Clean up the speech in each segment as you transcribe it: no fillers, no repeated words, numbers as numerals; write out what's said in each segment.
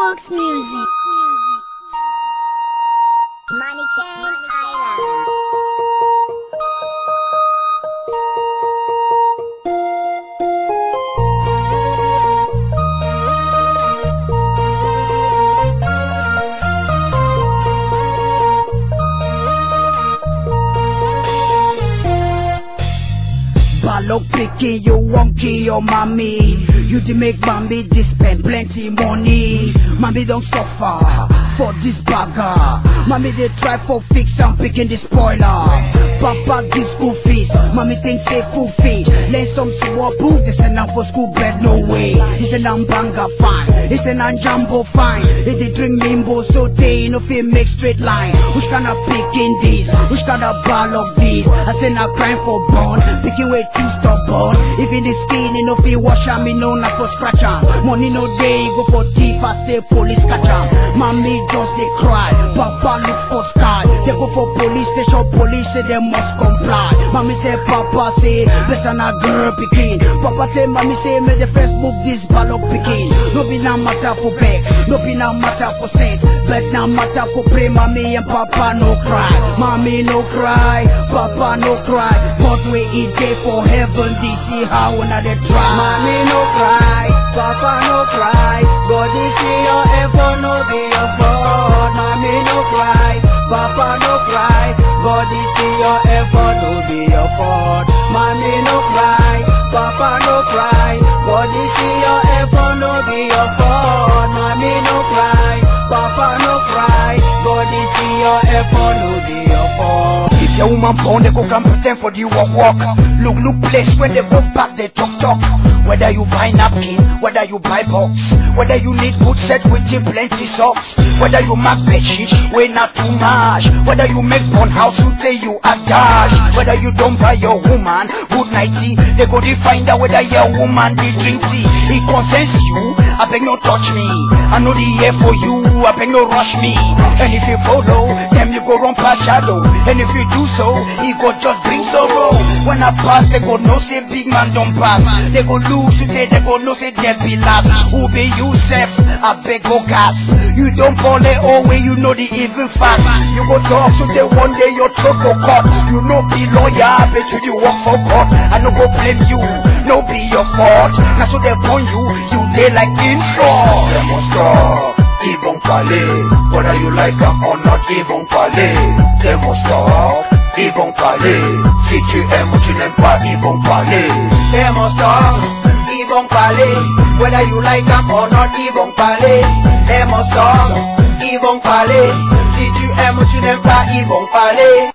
Fox Music. Money Chain Island. Balok picky, you won't kill your mommy. You to make mommy this spend plenty money. Mommy don't suffer for this bagger. Mommy they try for fix and picking the spoiler. Papa gives school fees, mommy thinks say full fee. Learn some small book, they send out for school bread, no way. He said I'm banga fine, he said I'm jumbo fine. If they drink mimbo so they no feel make straight line. Which kind of picking this? Which kind of balok this? I say not crying for bond, picking way too stubborn. If in the skin, you know feel wash me no not for scratch am. Money no day, go for thief, I say police catch am. Mommy just they cry, papa look for sky. They go for police station, police say they must comply. Mommy tell papa say, better not girl picking. Papa tell mommy say, make the Facebook this balok picking. No be na matter for back, no be na matter for sense, but na matter for pray. Mommy and papa no cry, mommy no cry, papa no cry. But we eat day for heaven, they see how another try. Mommy no cry, papa no cry. God is see your effort, no be your fault. Mommy no cry, papa no cry. God is see your effort, no be your fault. Mommy no cry, papa no cry. God is see your effort, no be your fault. Mommy no cry, papa no cry. God is see your effort, no be your fault. If your woman born, they go come pretend for the walk. Look place when they go back, they talk. Whether you buy napkin, whether you buy box, whether you need good set with you plenty socks, whether you mark bedsheet, way not too much, whether you make one house, you tell you a dash, whether you don't buy your woman good nighty, they go to find out whether your woman they drink tea. It concerns you, I beg no touch me, I know the air for you, I beg no rush me. And if you follow, then you go run past shadow, and if you do so, it go just bring sorrow. When I pass, they go no say big man don't pass, they go lose today, they go no say they be last. Who be yourself, I beg go gas. You don't ball it all when you know the even fast. You go talk so they one day your truck go cut. You know be lawyer, bet you the work for God. I no go blame you, no be your fault. Now so they burn you, you they like insult. They must stop, even parler. Whether you like them or not, even parler. They must stop, even parler. Si tu aimes ou tu n'aimes pas, ils vont parler. They must stop, ils vont parler. Whether you like them or not, ils vont parler. They must stop, ils vont parler. Si tu aimes ou tu n'aimes pas, ils vont parler.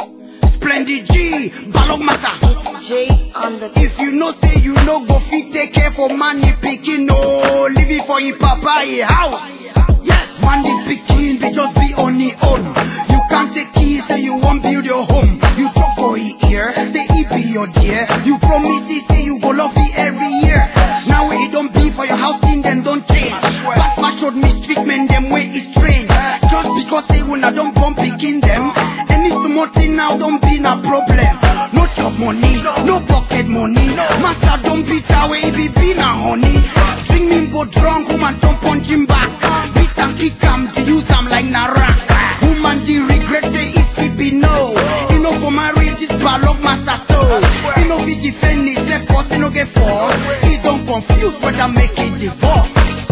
Splendid G, balok massa. It's G on the. If you know say you no go fit take care for money picking, no living for your papa a house. Yes, money picking they just be on the own. You can't take keys say you won't build your home. You talk for a year, say it be your dear. You promise it say you go love it every year. Now it don't be for your house thing then don't change. Bad fashion mistreatment them way is strange. Just because say when I don't bump picking them, any small thing now don't be no problem. No job money, no pocket money. Master don't beat away be na honey. Drink me go drunk, woman don't punch him back. Beat and kick him, to use him like Narak. Woman the regret say if he be no. You know for marry this balok master so. You know he defend himself cause he no get force. He don't confuse whether make it divorce.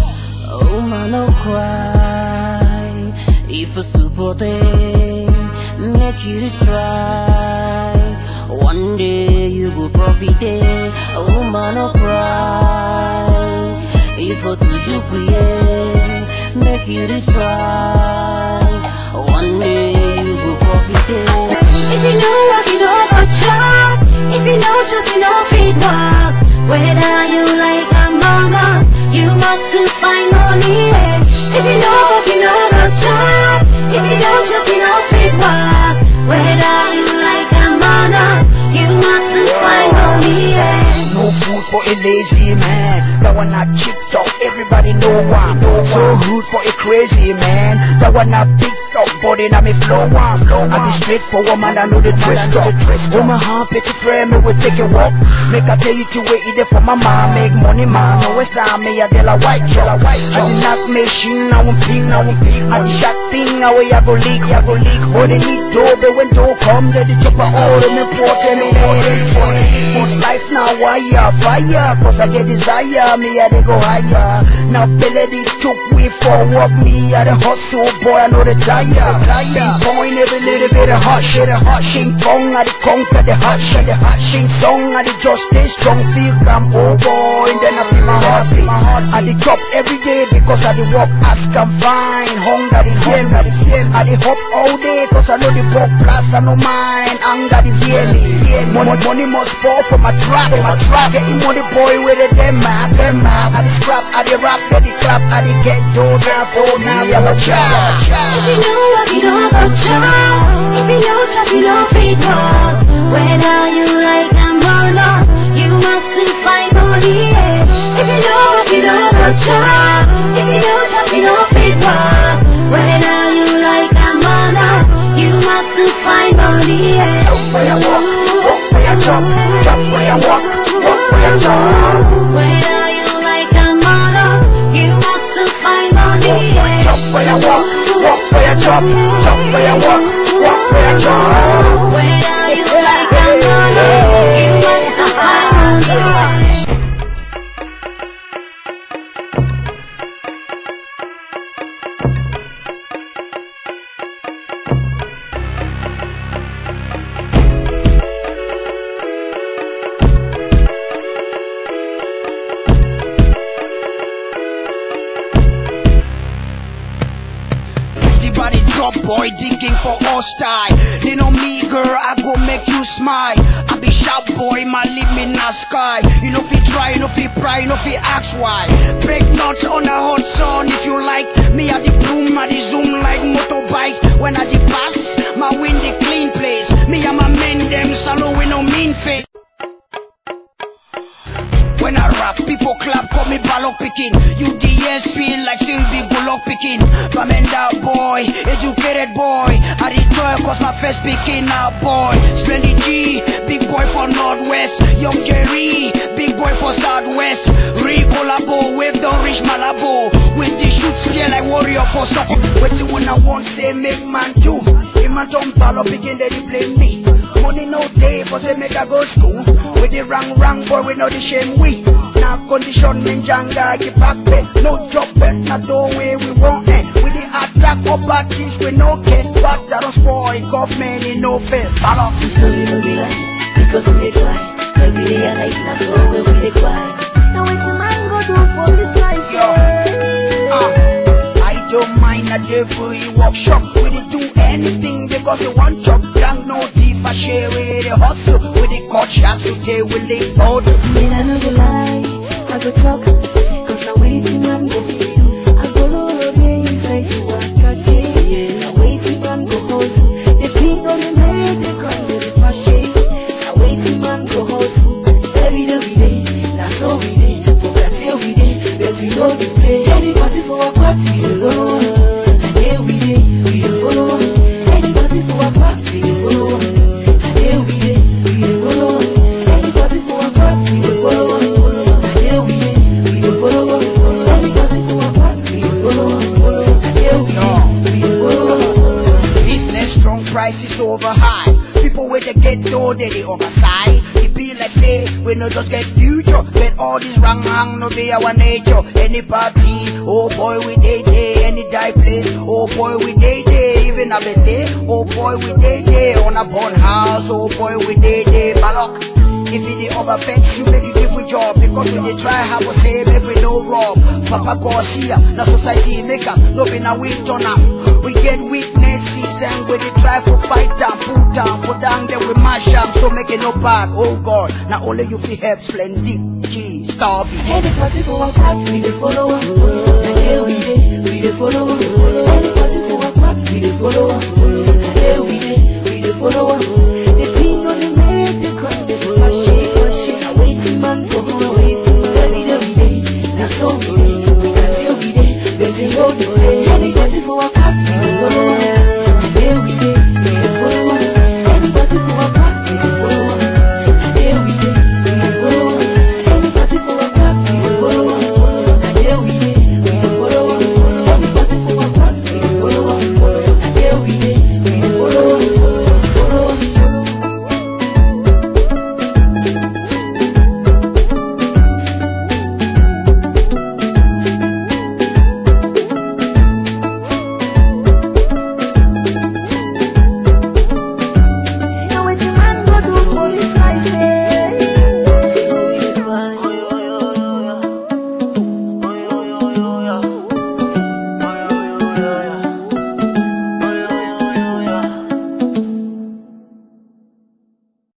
Oh man no cry, if a super thing make you to try. One day you go profit it. Oh man no cry, if a toujours prier make you to try. One day you go profit it. If you know what you know go chop, if you know chop you know feed walk. Whether you like them or not, you must still find money. If you know what you know go chop, if you know chop you know feed walk. Whether you like them or not, you must still find money. No food for a lazy man, that one not cheap talk, everybody know one. So rude for a crazy man, that one not big Body na me flow one. I be straight for woman, I know the twist up. Oh my heart, petty friend, me will take a walk. Make I tell you to wait there for my mom. Make money man, no waste time, me a de la white chop. I did not machine, I won't ping. I the shot thing, I way I go leak. Oh they need dough, but when dough come, they chop a hole in me forte, me Most life now fire, cause I get desire, me I they go higher. Now belly the choke, we forward me I the hustle, boy I know the tire. Big point every little bit of hush. King Kong I the conquer the hush. Sing song I the just stay strong, feel calm, oh boy, and then I feel my heart beat. I the drop every day because I the walk ask I'm fine. Hunger the fear me, I the hop all day cause I know the walk plus I know mine. Anger the fear me. Money must fall from my trap. Getting money boy with a them map. I the scrap, I the rap, I the clap, I the get dough, therefore now I'm a child. If you know what you know about child, if you know chop, you know feed one. Whether you like them or not, you must still find money. If you know what you know about child, if you know chop, you know feed one. Whether you like them or not, you must still find money. Walk for your walk for your job for your walk for your job. Whether you like them or not, you must still find money. Jump for your walk for your job for your walk for your job. Whether you like them or not, you must still find money. Boy digging for all style. They know me girl, I go make you smile. I be sharp boy, my leave me in the sky. You know if you try, you know if you pry, you know if you ask why. Break nuts on a hot sun if you like. Me at the bloom, I the zoom like motorbike. When I the pass, my win the clean place. Me and my men them salo with no mean face. When I rap, people clap, call me ballot picking. UDS feel like say you be bullock picking. Bamenda boy, educated boy. I retire cause my first picking now boy. Splendid G, big boy for Northwest. Young Jerry, big boy for Southwest. Re-collabo, wave don't reach Malabo. With the shoot scale like warrior for soccer. Wait till when I won't say make man do. If man don't ballot picking, they blame me. Money no day, but they make I go school. With the wrong boy, we know the shame we. Now condition me janga, get back pay. No job bet, not the way we want it. With the attack of parties, we no care. But I don't spoil government, it no fail. The story will be like, because we cry. Every day and night, that's all we will cry. Now it's a man go do for this life, I don't mind a devil, he workshop. We didn't do anything because we want job. Gang no thief, I share with the hustle. With the cut shots, so they will live both. Man, I know the lie, I go talk. Cause now waiting man go feed you. As go low again, inside you want to say. Now waiting man go hustle. The thing on the make they cry with the fashion. Now waiting man go hustle. Every day, that's all we day. For that till we day, but we know the play. Any party for a party, we go. And there we day, we dey follow. Any party for a party, we dey follow. And there we day, we dey follow. Any party for a party, we dey follow. And there we day, we dey follow. Any party for a party, we dey follow. And there we day, we dey follow. Business strong, prices over high. People with the get dough, they overside. It be like say, we no just get future. But all this wrong hang no be our nature. Any party, oh boy we day. Any die place, oh boy we day. Even a day, oh boy we day. On a born house, oh boy we day. Balok. If it the overfex, you make it give a job. Because when you try have a say, make we no rob. Papa Garcia, na society maker, no be na we turn up. We get witnesses and we they try for fight down, put down, for down, then we mash up. So make it no bad, oh God. Now only you feel help, Splendid G, Starvey. Any party for a party, we dey follow. And here we dey follow. Any party for a party, we dey follow. And here we dey follow. The thing on the make they cry, they go fashion. Now waiting man go home, every day, that's all we dey. We got till we dey, but you know the play.